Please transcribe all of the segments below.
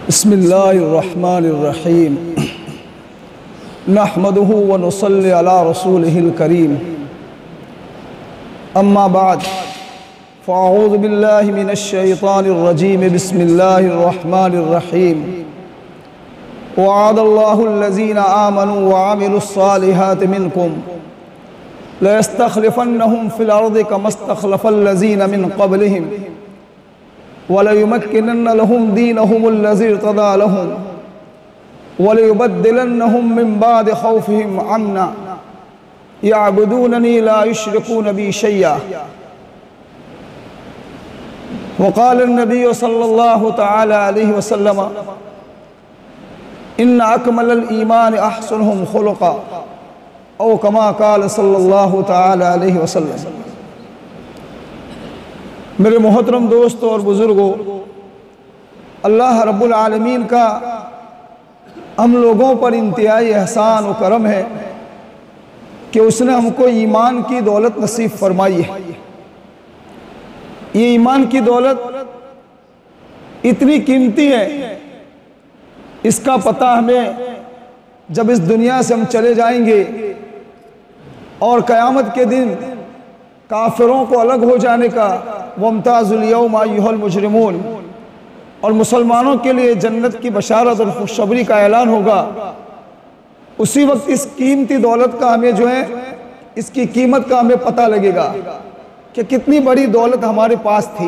बिस्मिल्लाहिर्रहमानिर्रहीम नहमदुहु व नुसल्ली अला रसूलिहिल करीम अम्मा बाद फ़अऊज़ु बिल्लाहि मिनश शैतानिर्रजीम बिस्मिल्लाहिर्रहमानिर्रहीम वअदल्लाहुल्लज़ीना आमनू व अमिलुस्सालिहाति मिनकुम लयस्तख़लिफ़न्नहुम फ़िल अर्ज़ि कमस्तख़लफ़ल्लज़ीना मिन क़ब्लिहिम वलयुमक्किनन्न लहुम दीनहुमुल्लज़ी इर्तदा लहुम वलयुबद्दिलन्नहुम मिन बादि खौफ़िहिम अम्ना यअबुदूननी ला युश्रिकून बी शैया वक़ाल अन्नबिय्यु सल्लल्लाहु तआला अलैहि वसल्लम इन्न अकमलल ईमान अहसनुहुम खुलुक़ा औ कमा क़ाल सल्लल्लाहु तआला अलैहि वसल्लम। मेरे मोहतरम दोस्तों और बुज़ुर्गों, अल्लाह रब्बुल आलमीन का हम लोगों पर इंतहाई एहसान और करम है कि उसने हमको ईमान की दौलत नसीब फरमाई है। ये ईमान की दौलत इतनी कीमती है, इसका पता हमें जब इस दुनिया से हम चले जाएंगे और क़यामत के दिन काफिरों को अलग हो जाने का वम्ताज़ुल यौम अय्युहल मुजरिमून और मुसलमानों के लिए जन्नत की बशारत और खुशखबरी का ऐलान होगा। उसी वक्त इस कीमती दौलत का हमें जो है इसकी कीमत का हमें पता लगेगा कि कितनी बड़ी दौलत हमारे पास थी।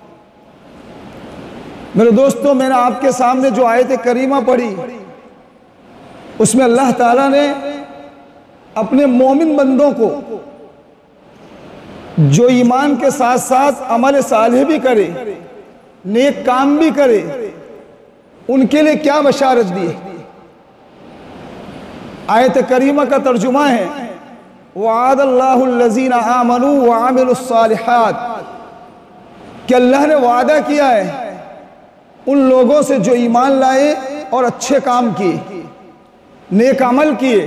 मेरे दोस्तों, मैंने आपके सामने जो आयत करीमा पढ़ी उसमें अल्लाह ताला ने अपने मोमिन बंदों को जो ईमान के साथ साथ अमल सालेह भी करे, नेक काम भी करे, उनके लिए क्या बशारत दी। आयत करीमा का तर्जुमा है वअदल्लाहुल्लज़ीना आमनू व अमिलुस्सालिहात, कि अल्लाह ने वादा किया है उन लोगों से जो ईमान लाए और अच्छे काम किए, नेक अमल किए,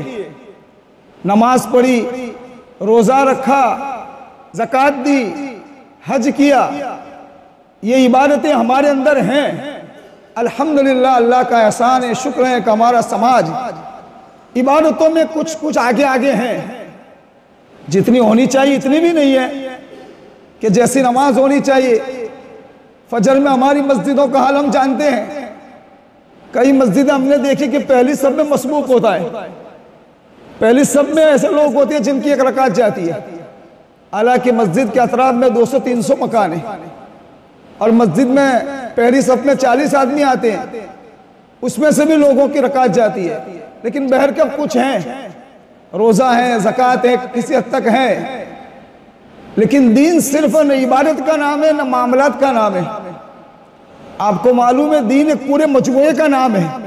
नमाज पढ़ी, रोज़ा रखा, ज़कात दी, हज किया। ये इबादतें हमारे अंदर हैं। अल्हम्दुलिल्लाह, अल्लाह का एहसान है, शुक्र है कि हमारा समाज इबादतों में कुछ कुछ आगे आगे हैं। जितनी होनी चाहिए इतनी भी नहीं है कि जैसी नमाज होनी चाहिए। फजर में हमारी मस्जिदों का हाल हम जानते हैं। कई मस्जिदें हमने देखी कि पहली सब में मसबूक होता है, पहली सब में ऐसे लोग होते हैं जिनकी एक रकात जाती है। हालांकि मस्जिद के अतराफ में 200-300 मकान है और मस्जिद में पहली सब में 40 आदमी आते हैं, उसमें से भी लोगों की रकात जाती है। लेकिन बहरकत कुछ हैं, रोज़ा है, ज़कात है, किसी हद तक है, लेकिन दीन सिर्फ न इबादत का नाम है न मामलात का नाम है। आपको मालूम है दीन एक पूरे मजमूए का नाम है।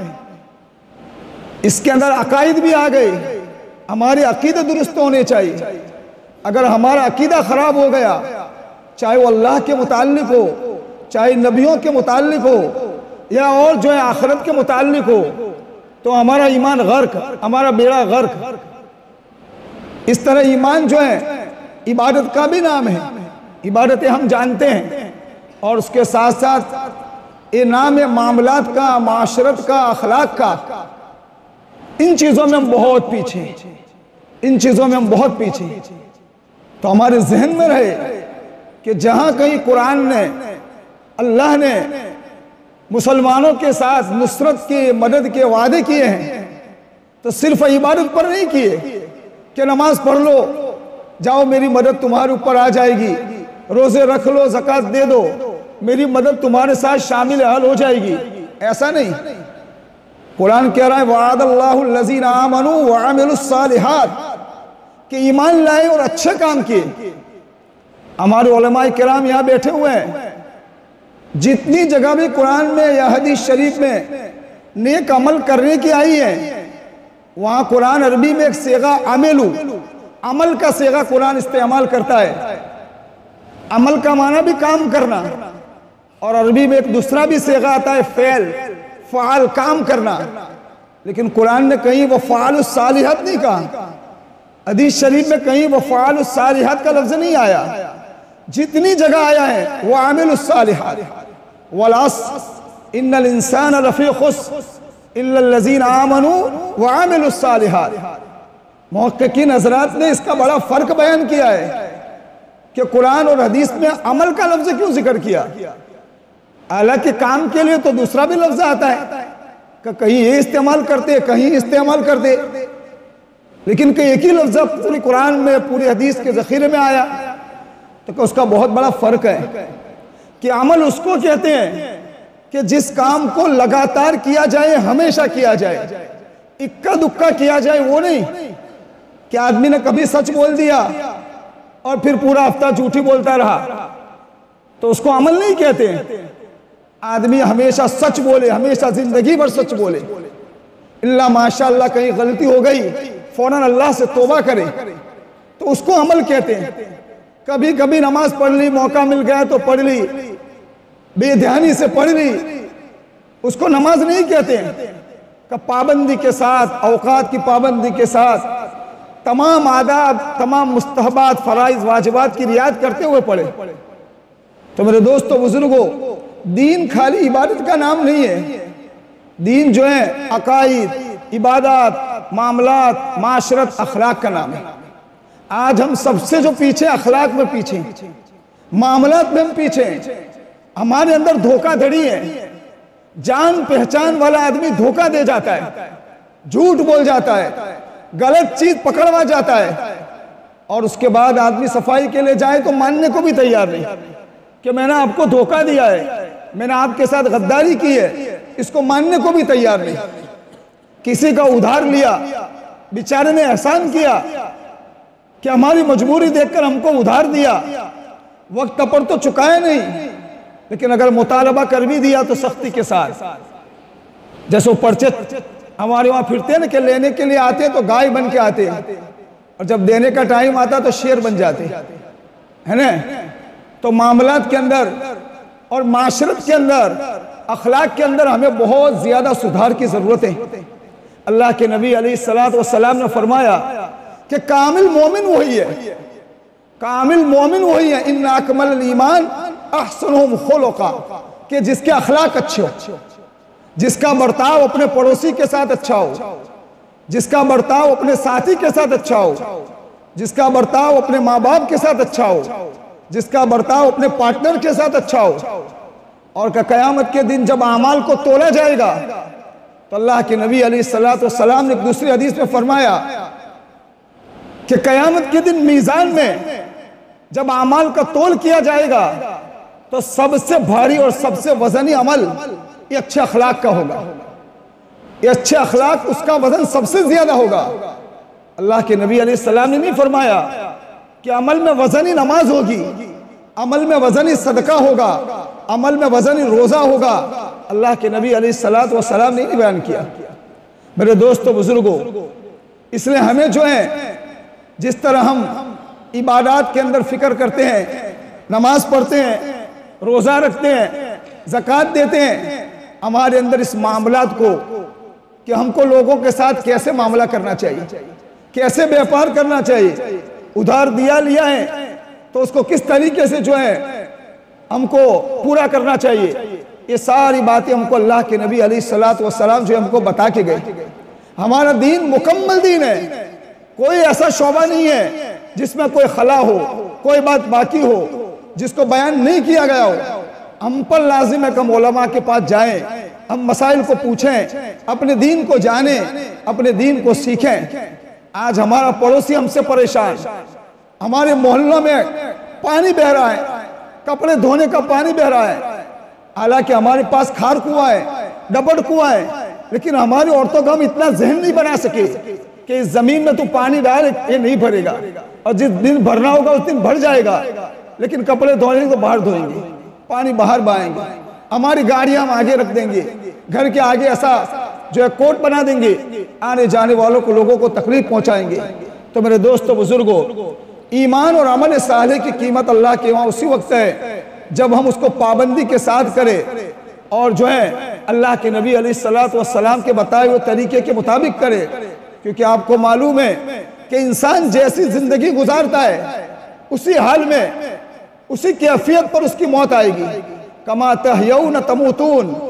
इसके अंदर अकायद भी आ गए। हमारे अकीदे दुरुस्त होने चाहिए। अगर हमारा अकीदा ख़राब हो गया, चाहे वो अल्लाह के मुताल्लिक हो, चाहे नबियों के मुताल्लिक हो या और जो है आखिरत के मुताल्लिक हो, तो हमारा ईमान गर्क, हमारा बेड़ा गर्क। इस तरह ईमान जो है इबादत का भी नाम है। इबादतें हम जानते हैं और उसके साथ साथ ये नाम है मामलात का, माशरत का, अखलाक का। इन चीज़ों में हम बहुत पीछे, इन चीज़ों में हम बहुत पीछे। तो हमारे जहन में रहे कि जहाँ कहीं कुरान ने, अल्लाह ने मुसलमानों के साथ नुसरत के, मदद के वादे किए हैं, तो सिर्फ इबादत पर नहीं किए कि नमाज पढ़ लो, जाओ मेरी मदद तुम्हारे ऊपर आ जाएगी, रोज़े रख लो, ज़कात दे दो, मेरी मदद तुम्हारे साथ शामिल हल हो जाएगी। ऐसा नहीं। कुरान कह रहा है वअदल्लाहुल्लज़ीना आमनू व अमिलुस्सालिहात, कि ईमान लाए और अच्छे काम किए। हमारे उलमाए किराम यहाँ बैठे हुए हैं, जितनी जगह भी कुरान में या हदीस शरीफ में नेक अमल करने की आई है, वहाँ कुरान अरबी में एक सेगा अमेलू, अमल का सेगा कुरान इस्तेमाल करता है। अमल का माना भी काम करना, और अरबी में एक दूसरा भी सेगा आता है फ़ेल, फ़ाल, काम करना। लेकिन कुरान ने कहीं वो फ़ालुस्सालिहात नहीं कहा। हदीस शरीफ में कहीं वो फ़ालुस्सालिहात का लफ्ज़ नहीं आया। जितनी जगह आया है वो आमिलुस्सालिहात, वल अस्र इन्नल इंसान लफी खुस्र इल्लल्लज़ीना आमनू व आमिलुस सालिहात। मुहक्किकीन हज़रात ने इसका बड़ा फ़र्क बयान किया है कि कुरान और हदीस में अमल का लफ्ज़ क्यों जिक्र किया। हालांकि काम के लिए तो दूसरा भी लफ्ज़ आता है कि कहीं ये इस्तेमाल करते कहीं इस्तेमाल करते, लेकिन कि एक ही लफ्ज़ पूरी कुरान में पूरी हदीस के ज़ख़ीरे में आया, तो उसका बहुत बड़ा फ़र्क है कि अमल उसको कहते हैं कि जिस काम को लगातार किया जाए, हमेशा किया जाए, इक्का दुक्का किया जाए, वो नहीं कि आदमी ने कभी सच बोल दिया और फिर पूरा हफ्ता झूठी बोलता रहा, तो उसको अमल नहीं कहते। आदमी हमेशा सच बोले, हमेशा जिंदगी भर सच बोले, इल्ला माशाअल्लाह कहीं गलती हो गई फौरन अल्लाह से तौबा करे, तो उसको अमल कहते हैं। कभी कभी नमाज पढ़ ली, मौका मिल गया तो पढ़ ली, बेध्यानी से पढ़ ली, उसको नमाज नहीं कहते हैं। का पाबंदी के साथ, औकात की पाबंदी के साथ, तमाम आदाब, तमाम मुस्तहबात, फराइज, वाजिबात की रियायत करते हुए पढ़े। तो मेरे दोस्तों बुजुर्गों, दीन खाली इबादत का नाम नहीं है। दीन जो है अकाईद, इबादत, मामलात, माशरत, अखलाक का नाम है। आज हम सबसे जो पीछे, अखलाक में पीछे, मामलात में हम पीछे, हमारे अंदर धोखाधड़ी है। जान पहचान वाला आदमी धोखा दे जाता है, झूठ बोल जाता है, गलत चीज पकड़वा जाता है, और उसके बाद आदमी सफाई के लिए जाए तो मानने को भी तैयार नहीं कि मैंने आपको धोखा दिया है, मैंने आपके साथ गद्दारी की है, इसको मानने को भी तैयार नहीं। किसी का उधार लिया, बेचारे ने एहसान किया कि हमारी मजबूरी देखकर हमको उधार दिया, वक्त पर तो चुकाया नहीं, लेकिन अगर मुतालबा कर भी दिया तो सख्ती के साथ। जैसे पर्चे हमारे वहां फिरते हैं ना कि लेने के लिए आते हैं तो गाय बन के आते हैं, और जब देने का टाइम आता तो शेर बन जाते है ना। तो मामलात के अंदर और माशरत के अंदर, अखलाक के अंदर हमें बहुत ज्यादा सुधार की जरूरत है। अल्लाह के नबी अलैहिस्सलातु वस्सलाम ने फरमाया कि कामिल मोमिन वही है, कामिल मोमिन वही है, इन्ना अकमल ईमान अहसनुहुम खुलुका, कि जिसके अखलाक अच्छे हो, जिसका बर्ताव अपने पड़ोसी के साथ अच्छा हो, जिसका बर्ताव अपने साथी के साथ अच्छा हो, जिसका बर्ताव अपने माँ बाप के साथ अच्छा हो, जिसका बर्ताव अपने पार्टनर के साथ अच्छा हो। और क़यामत के दिन जब आमाल को तोला जाएगा तो अल्लाह के नबी अलैहिस्सलातु वस्सलाम ने एक दूसरी हदीस में फरमाया कि क़यामत के दिन मीज़ान में जब आमाल का तोल किया जाएगा तो सबसे भारी और सबसे वजनी अमल ये अच्छे अखलाक का होगा। ये अच्छे अखलाक, उसका वजन सबसे ज्यादा होगा। अल्लाह के नबी अलैहिस्सलाम ने नहीं फरमाया कि अमल में वजनी नमाज होगी, अमल में वजनी सदका होगा, अमल में वजनी रोजा होगा। अल्लाह के नबी अलैहिस्सलातु वस्सलाम ने नहीं बयान किया। मेरे दोस्तों बुजुर्गों, इसलिए हमें जो है, जिस तरह हम इबादत के अंदर फिक्र करते हैं, नमाज पढ़ते हैं, रोजा रखते हैं, ज़कात देते हैं, हमारे अंदर इस मामलात को कि हमको लोगों के साथ कैसे मामला करना चाहिए, कैसे व्यापार करना चाहिए, उधार दिया लिया है तो उसको किस तरीके से जो है हमको पूरा करना चाहिए, ये सारी बातें हमको अल्लाह के नबी अलैहिस्सलातु वस्सलाम जो हमको बता के गए। हमारा दीन मुकम्मल दीन है, कोई ऐसा शोबा नहीं है जिसमें कोई खला हो, कोई बात बाकी हो जिसको बयान नहीं किया गया हो। हम पर लाजिम है कि हम उलमा के पास जाएं, हम मसाइल को पूछें, अपने दीन को जानें, अपने दीन को सीखें। आज हमारा पड़ोसी हमसे परेशान, हमारे मोहल्लों में पानी बह रहा है, कपड़े धोने का पानी बह रहा है, हालांकि हमारे पास खार कुआं है, डबड़ कुआं है, लेकिन हमारी औरतों का हम इतना जहन नहीं बना सके कि इस जमीन में तू पानी डाल, ये नहीं भरेगा, और जिस दिन भरना होगा उस दिन भर जाएगा, लेकिन कपड़े धोने को बाहर धोएंगे, पानी बाहर बहाएंगे, हमारी गाड़ियां हम आगे रख देंगे, घर के आगे ऐसा जो है कोट बना देंगे, आने जाने वालों को, लोगों को तकलीफ पहुंचाएंगे। तो मेरे दोस्तों बुजुर्गों, ईमान और अमल साले की कीमत अल्लाह के वहाँ उसी वक्त है जब हम उसको पाबंदी के साथ करें और जो है अल्लाह के नबी अलैहिस्सलातु वस्सलाम के बताए हुए तरीके के मुताबिक करें। क्योंकि आपको मालूम है कि इंसान जैसी जिंदगी गुजारता है उसी हाल में, उसी कैफियत पर उसकी मौत आएगी। कमा तहयौन तमूतून,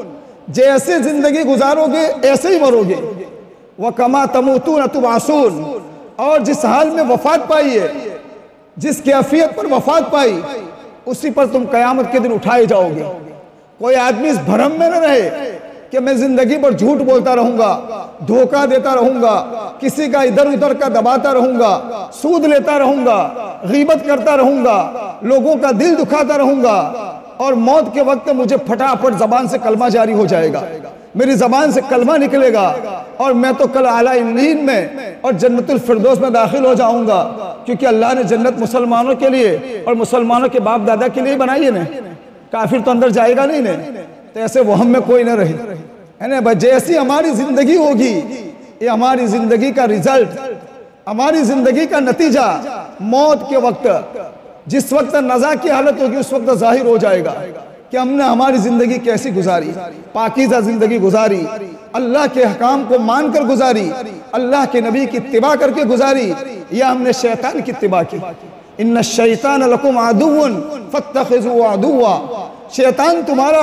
जैसे जिंदगी गुजारोगे ऐसे ही मरोगे। व कमा तमूतून तुबासून, और जिस हाल में वफात पाई है, जिस कैफियत पर वफात पाई, उसी पर तुम कयामत के दिन उठाए जाओगे। कोई आदमी इस भ्रम में न रहे कि मैं जिंदगी भर झूठ बोलता रहूंगा, धोखा देता रहूंगा, किसी का इधर उधर का दबाता रहूंगा, सूद लेता रहूंगा, गीबत करता रहूंगा, लोगों का दिल दुखाता रहूंगा, और मौत के वक्त मुझे फटाफट जबान से कलमा जारी हो जाएगा, मेरी जबान से कलमा निकलेगा और मैं तो कल आला इल्लीन में और जन्नतुल फिरदौस में दाखिल हो जाऊंगा, क्योंकि अल्लाह ने जन्नत मुसलमानों के लिए और मुसलमानों के बाप दादा के लिए बनाई है ना। काफिर तो अंदर जाएगा नहीं ना। तो ऐसे वहम में कोई ना रहे, है ना भाई। जैसी हमारी जिंदगी होगी, ये हमारी जिंदगी का रिजल्ट, हमारी जिंदगी का नतीजा मौत के वक्त, जिस वक्त नज़ा की हालत होगी उस वक्त जाहिर हो जाएगा कि हमने हमारी जिंदगी कैसी गुजारी, पाकीज़ा जिंदगी गुजारी, अल्लाह के हकाम को मानकर गुजारी, अल्लाह के नबी की इत्तिबा करके गुजारी, या हमने शैतान की इत्तिबा की। इन्ना शैतान लकुम अदुव्वुन फत्तखिज़ू अदुव्वा, शैतान तुम्हारा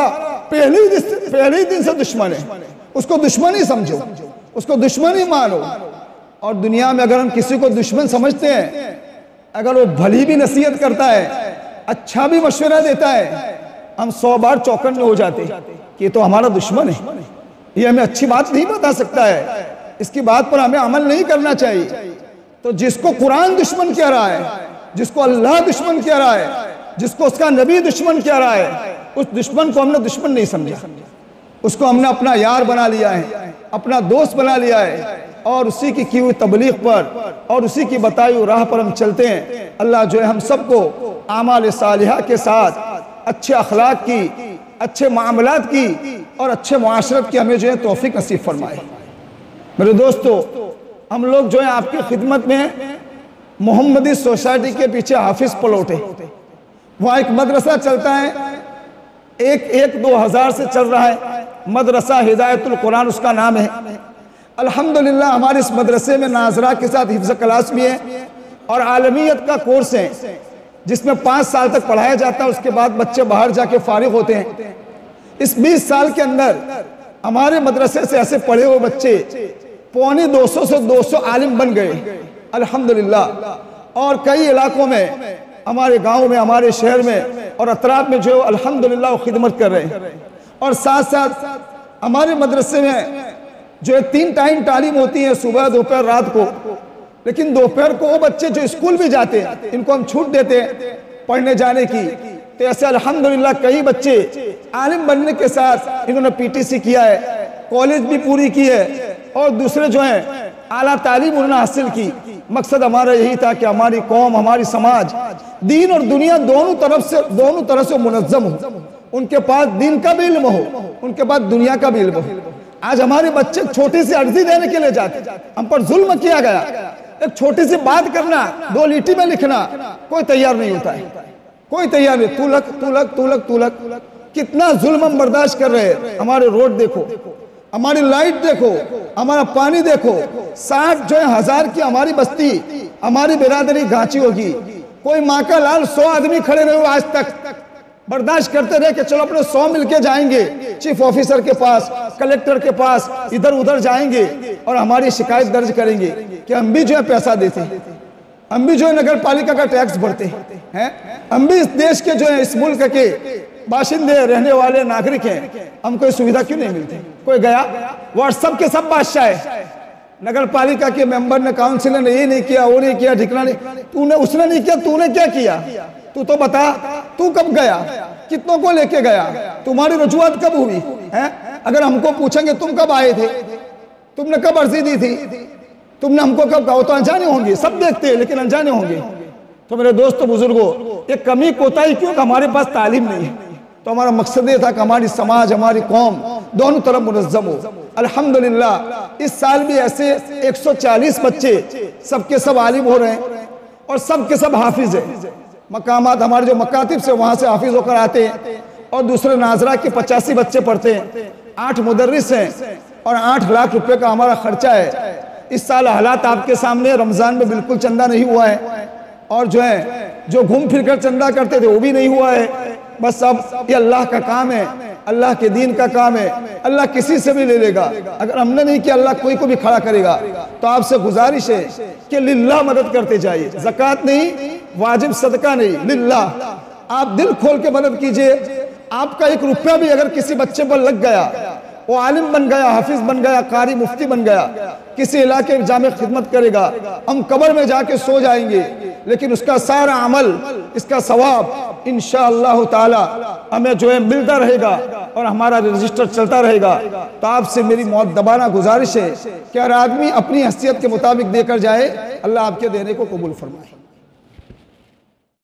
पहले ही दिन से दुश्मन है, उसको दुश्मन ही समझो, उसको दुश्मन ही मानो। और दुनिया में अगर हम किसी को दुश्मन समझते हैं, अगर वो भली भी नसीहत करता है, अच्छा भी मशवरा देता है, हम 100 बार चौकन्ने हो जाते कि ये तो हमारा दुश्मन है, ये हमें अच्छी बात नहीं बता सकता है, इसकी बात पर हमें अमल नहीं करना चाहिए। तो जिसको कुरान दुश्मन कह रहा है, जिसको अल्लाह दुश्मन कह रहा है, जिसको उसका नबी दुश्मन कह रहा है, उस दुश्मन को हमने दुश्मन नहीं समझा, उसको हमने अपना यार बना लिया है, अपना दोस्त बना लिया है, और उसी की हुई तबलीग पर और उसी की बताई हुई राह पर हम चलते हैं। अल्लाह जो है हम सबको आमाल सालिहा के साथ अच्छे अखलाक की, अच्छे मामलात की और अच्छे मुआशरत की हमें जो है तौफीक नसीब फरमाए। मेरे दोस्तों, हम लोग जो है आपकी खिदमत में मोहम्मदी सोसाइटी के पीछे हाफिज प्लॉट है, वहाँ एक मदरसा चलता है, 2000 से चल रहा है, मदरसा हिदायतुल कुरान उसका नाम है। अल्हम्दुलिल्लाह हमारे इस मदरसे में नाजरा के साथ हिफ्ज़ क्लास भी है और आलमियत का कोर्स है, जिसमें 5 साल तक पढ़ाया जाता है, उसके बाद बच्चे बाहर जाके फारिग होते हैं। इस 20 साल के अंदर हमारे मदरसे से ऐसे पढ़े हुए बच्चे 250 से 200 आलिम बन गए अल्हम्दुलिल्लाह। और कई इलाकों में, हमारे गांव में, हमारे शहर में और अतराफ में जो अल्हम्दुलिल्लाह वो खिदमत कर रहे हैं। और साथ साथ हमारे मदरसे में जो है 3 टाइम तालीम होती है, सुबह दोपहर रात को। लेकिन दोपहर को वो बच्चे जो स्कूल भी जाते हैं, इनको हम छूट देते हैं पढ़ने जाने की। तो ऐसे अल्हम्दुलिल्लाह कई बच्चे आलिम बनने के साथ इन्होंने पीटीसी किया है, कॉलेज भी पूरी की है, और दूसरे जो हैं आला तालीम उन्होंने हासिल की। मकसद हमारा यही था कि हमारी कौम, हमारी समाज, दीन और दुनिया दोनों तरफ से मुनज़्ज़म हो, उनके पास दीन का भी इल्म हो, उनके पास दुनिया का भी इल्म हो। आज हमारे बच्चे छोटी सी अर्जी देने के लिए जाते, हम पर जुल्म किया गया। एक छोटी सी बात करना, 2 लिटी में लिखना, कोई तैयार नहीं होता है, कोई तैयार नहीं। तू लक कितना जुल्म हम बर्दाश्त कर रहे हैं। हमारे रोड देखो, हमारी लाइट देखो, हमारा पानी देखो। 60,000 की हमारी बस्ती, हमारी बिरादरी गांची होगी। कोई माँ का लाल 100 आदमी खड़े रहे आज तक, बर्दाश्त करते रहे कि चलो अपने 100 मिलके जाएंगे चीफ ऑफिसर के पास, कलेक्टर के पास, इधर उधर जाएंगे और हमारी शिकायत दर्ज करेंगे कि हम भी जो है पैसा देते हैं, हम भी जो है नगर पालिका का टैक्स भरते हैं, हम भी इस देश के जो है, इस मुल्क के बाशिंदे, रहने वाले नागरिक हैं, हमको ये सुविधा क्यों नहीं मिलती। कोई गया, व्हाट्सएप के सब बादशाह है, नगर पालिका के मेंबर ने, काउंसिलर ने ये नहीं किया, वो नहीं किया, ठिकाना नहीं, तूने, उसने नहीं किया, तूने क्या किया, तू तो बता, तू कब गया, कितनों को लेके गया, तुम्हारी रजूआत कब हुई है। अगर हमको पूछेंगे तुम कब आए थे, तुमने कब अर्जी दी थी, तुमने हमको कब कहा, तो अनजाने होंगे, सब देखते हैं लेकिन अनजाने होंगे। तो मेरे दोस्तों बुजुर्गों, ये कमी कोताही क्यों, हमारे पास तालीम नहीं है। तो हमारा मकसद ये था कि हमारी समाज, हमारी कौम दोनों तरफ मुनज़्ज़म हो। अल्हम्दुलिल्लाह इस साल भी ऐसे 140 बच्चे सबके सब आलिम हो रहे हैं और सबके सब हाफिज है। मकामात हमारे जो मकातिब से वहाँ से हाफिज होकर आते हैं, और दूसरे नाजरा के 85 बच्चे पढ़ते हैं, 8 मुदर्रिस हैं और 8 लाख रुपए का हमारा खर्चा है। इस साल हालात आपके सामने, रमज़ान में बिल्कुल चंदा नहीं हुआ है, और जो है जो घूम फिर कर चंदा करते थे वो भी नहीं हुआ है। बस अब ये अल्लाह का काम है, अल्लाह के दीन का काम है, अल्लाह किसी से भी ले लेगा। अगर हमने नहीं किया अल्लाह कोई को भी खड़ा करेगा। तो आपसे गुजारिश है कि लिल्लाह मदद करते जाइए, ज़कात नहीं, वाजिब सदका नहीं, लिल्लाह। आप दिल खोल के मदद कीजिए। आपका 1 रुपया भी अगर किसी बच्चे पर लग गया, वो आलिम बन गया, हाफिज बन गया, कारी मुफ्ती बन गया, किसी इलाके में जामे खिदमत करेगा, हम कब्र में जाके सो जाएंगे, लेकिन उसका सारा अमल, इसका सवाब इंशाअल्लाह ताला हमें जो है मिलता रहेगा और हमारा रजिस्टर चलता रहेगा। तो आपसे मेरी मौत दबाना गुजारिश है कि हर आदमी अपनी हैसियत के मुताबिक देकर जाए। अल्लाह आपके देने को कबूल फरमाए।